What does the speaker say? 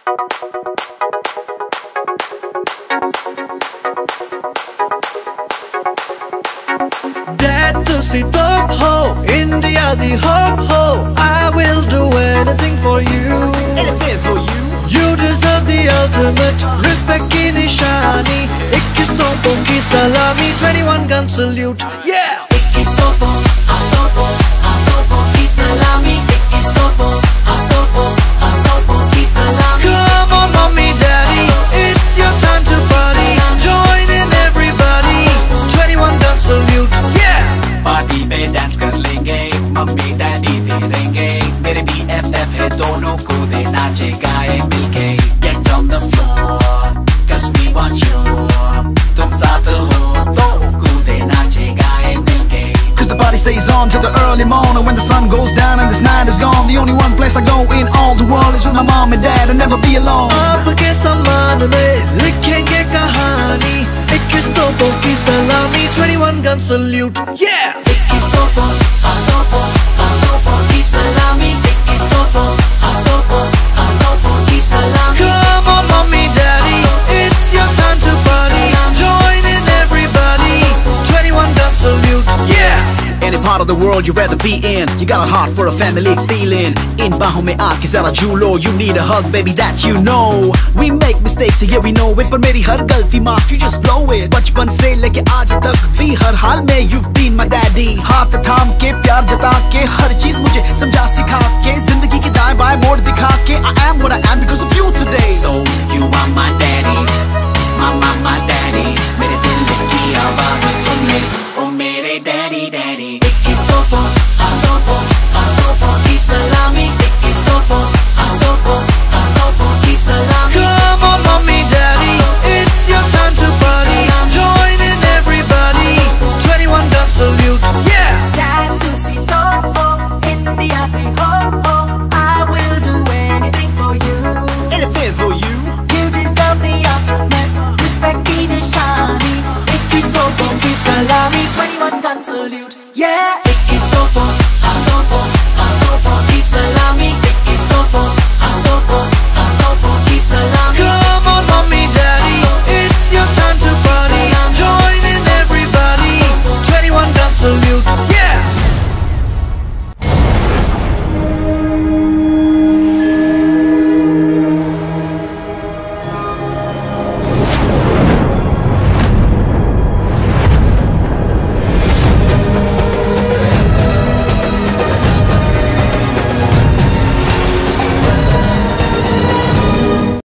Dad to see top ho, India the hop ho. I will do anything for you. Anything for you. You deserve the ultimate respect ki nishani. Ekkees Toppon ki Salaami, 21 gun salute. Yeah. Ekkees Toppon, Toppon ki Salaami. Ekkees Toppon, Toppon ki Salaami. Come on mommy daddy, it's your time to party. Join in everybody, 21 gun salute. Yeah. Party पे dance कर लेंगे, mummy daddy तेरेंगे, मेरे BFF है दोनों कूदे नाचे गाए मिलके. Get on the floor, cause we want you. तुम साथ हो तो कूदे नाचे गाए मिलके. Cause the party stays on till the early morning. When the sun goes down and this night is gone, the only one place I go in all the world is with my mom and dad. I'll never be alone. आपके सम्मान में लिखेंगे कहानी. Ekkees Toppon की सलामी, 21 gun salute. Yeah. Ekkees Toppon, Toppon ki Salaami. Ekkees Toppon, Toppon ki Salaami. Come on mommy daddy, it's your time to party. Join in everybody, 21 gun salute. Yeah. Any part of the world you'd rather be in, you got a heart for a family feeling. In baahon mein aake zara jhulo, you need a hug baby that you know. We make mistakes yeah we know it, par meri har galti maaf you just blow it. Bachpan se leke aaj tak bhi har haal mein you've been my daddy. Haath thaam ke pyar jata ke har cheez mujhe samjha sikha ke, zindagi ki daएं बाएं मोड़ दिखा के I am what I am because of you.